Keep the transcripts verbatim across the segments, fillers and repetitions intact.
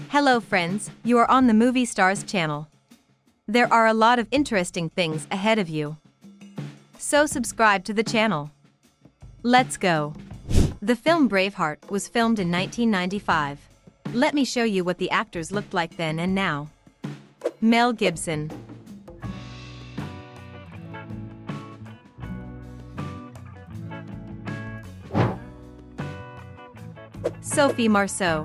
Hello friends, you are on the Movie Stars channel. There are a lot of interesting things ahead of you. So subscribe to the channel. Let's go. The film Braveheart was filmed in nineteen ninety-five. Let me show you what the actors looked like then and now. Mel Gibson. Sophie Marceau.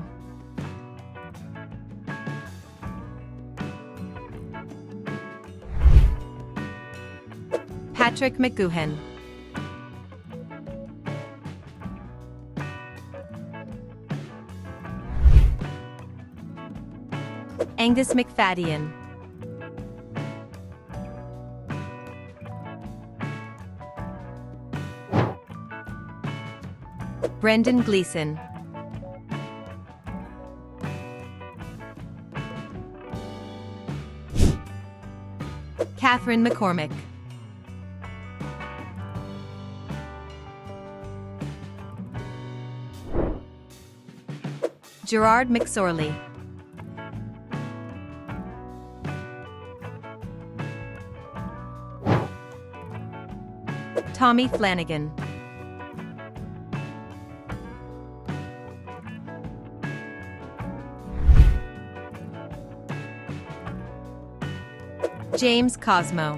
Patrick McGoohan. Angus Macfadyen. Brendan Gleeson. Catherine McCormack. Gerard McSorley. Tommy Flanagan. James Cosmo.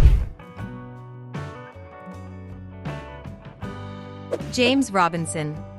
James Robinson.